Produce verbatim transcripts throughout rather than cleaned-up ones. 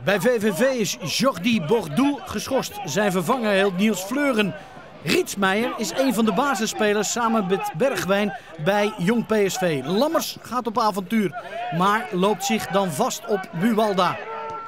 Bij V V V is Jordi Bordeaux geschorst. Zijn vervanger heet Niels Fleuren. Rietsmeijer is een van de basisspelers samen met Bergwijn bij Jong P S V. Lammers gaat op avontuur, maar loopt zich dan vast op Buwalda.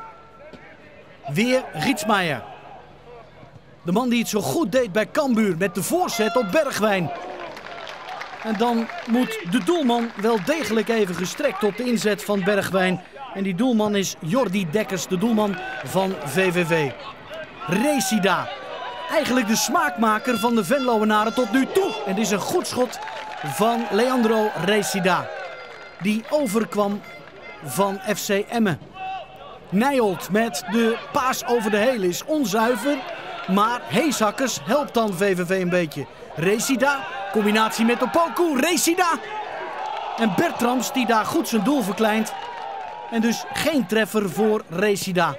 Weer Rietsmeijer. De man die het zo goed deed bij Cambuur met de voorzet op Bergwijn. En dan moet de doelman wel degelijk even gestrekt op de inzet van Bergwijn. En die doelman is Jordi Dekkers, de doelman van V V V. Resida. Eigenlijk de smaakmaker van de Venloenaren tot nu toe. En dit is een goed schot van Leandro Resida. Die overkwam van F C Emmen. Nijholt met de paas over de hele is onzuiver. Maar Heesakkers helpt dan V V V een beetje. Resida, combinatie met Opoku. Resida. En Bertrams die daar goed zijn doel verkleint. En dus geen treffer voor Resida.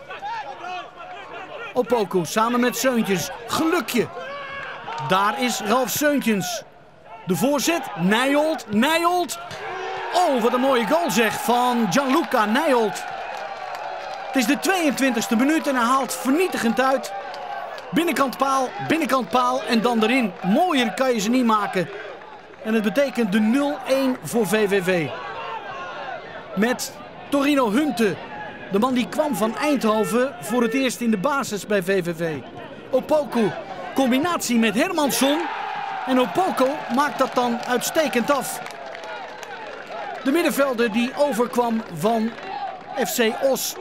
Opoku samen met Seuntjens. Gelukje. Daar is Ralf Seuntjens. De voorzet. Nijholt. Nijholt. Oh, wat een mooie goal zeg van Gianluca Nijholt. Het is de tweeëntwintigste minuut en hij haalt vernietigend uit. Binnenkant paal, binnenkant paal en dan erin. Mooier kan je ze niet maken. En het betekent de nul-een voor V V V. Met Torino Hunte. De man die kwam van Eindhoven voor het eerst in de basis bij V V V. Opoku, combinatie met Hermansson. En Opoku maakt dat dan uitstekend af. De middenvelder die overkwam van F C Os.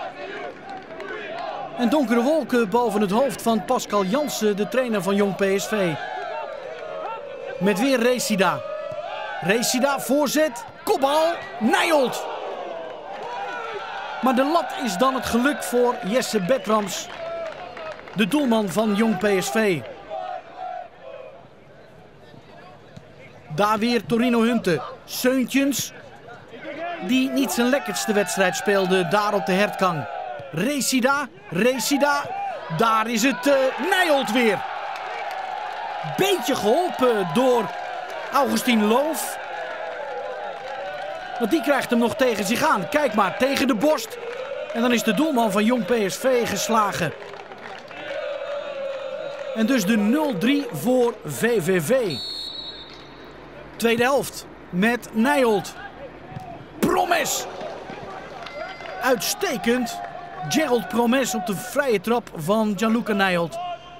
En donkere wolken boven het hoofd van Pascal Jansen, de trainer van Jong P S V. Met weer Resida. Resida, voorzet, kopbal, Nijholt. Maar de lat is dan het geluk voor Jesse Bertrams, de doelman van Jong P S V. Daar weer Torino Hunte. Seuntjens, die niet zijn lekkerste wedstrijd speelde, daar op de Hertgang. Resida, Resida, daar is het uh, Nijholt weer. Beetje geholpen door Augustine Loof. Want die krijgt hem nog tegen zich aan. Kijk maar, tegen de borst. En dan is de doelman van Jong P S V geslagen. En dus de nul-drie voor V V V. Tweede helft met Nijholt. Promes. Uitstekend. Gerald Promes op de vrije trap van Gianluca Nijholt.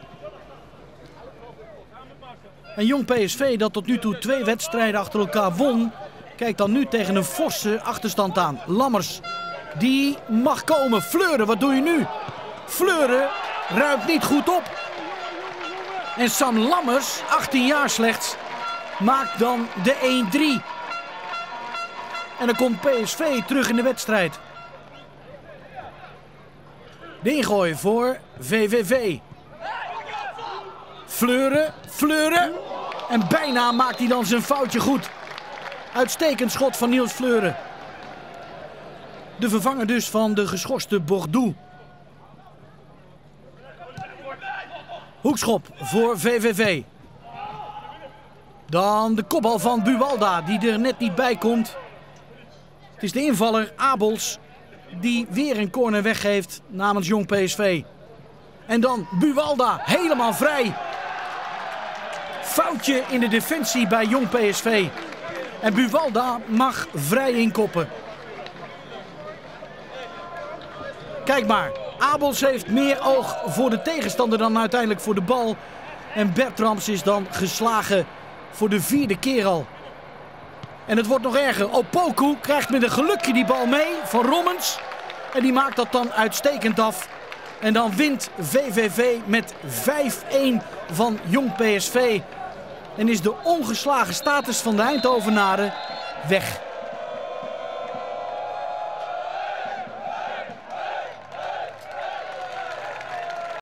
En Jong P S V dat tot nu toe twee wedstrijden achter elkaar won, kijkt dan nu tegen een forse achterstand aan. Lammers, die mag komen. Fleuren, wat doe je nu? Fleuren ruimt niet goed op. En Sam Lammers, achttien jaar slechts, maakt dan de een-drie. En dan komt P S V terug in de wedstrijd. De ingooi voor V V V. Fleuren, Fleuren. En bijna maakt hij dan zijn foutje goed. Uitstekend schot van Niels Fleuren. De vervanger dus van de geschorste Bordeaux. Hoekschop voor V V V. Dan de kopbal van Buwalda die er net niet bij komt. Het is de invaller Abels die weer een corner weggeeft namens Jong P S V. En dan Buwalda helemaal vrij. Foutje in de defensie bij Jong P S V. En Buwalda mag vrij inkoppen. Kijk maar, Abels heeft meer oog voor de tegenstander dan uiteindelijk voor de bal. En Bertrams is dan geslagen voor de vierde keer al. En het wordt nog erger. Opoku krijgt met een gelukje die bal mee van Rommens. En die maakt dat dan uitstekend af. En dan wint V V V met vijf-een van Jong P S V. En is de ongeslagen status van de Eindhovenaren weg.